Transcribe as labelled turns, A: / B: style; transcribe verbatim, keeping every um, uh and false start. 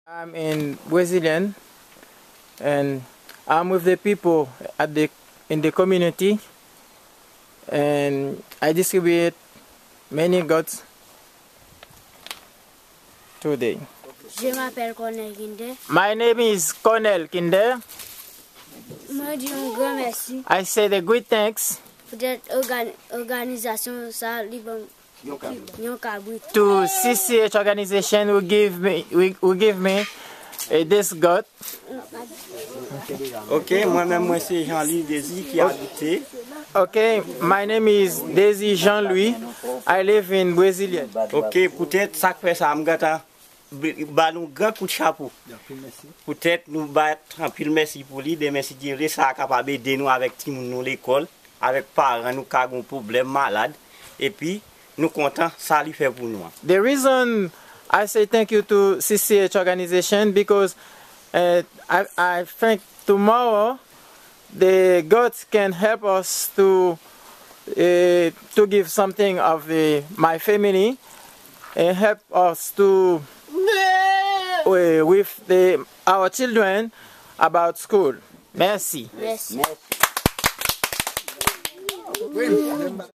A: I'm in Brazilian, and I'm with the people at the in the community, and I distribute many goats today.
B: Je m'appelle Cornel Kinder.
A: My name is Cornel Kinder.
B: Moi, dis un grand merci
A: I say the good thanks
B: pour cette organ- organisation ça libre yon kabrit.
A: to C C H organization who give me who, who give me uh, this goat.
C: Ok, moi-même, moi, c'est Jean-Louis Désir qui habite.
A: Okay, my name is Desi Jean-Louis. I live in Brazilian.
C: Ok, peut-être ça fait ça, je vais ba nous grand coup de chapeau. Peut-être nous battre un pile merci pour lui, des merci qui ça capable d'aider nous avec tout nous l'école, avec parents nous qui ont un problème malade et puis nous content ça lui fait pour nous.
A: The reason I say thank you to C C H organization because uh, I, I think tomorrow the goats can help us to uh, to give something of the, my family and help us to uh, with the, our children about school. Merci.
B: Merci.
C: Merci.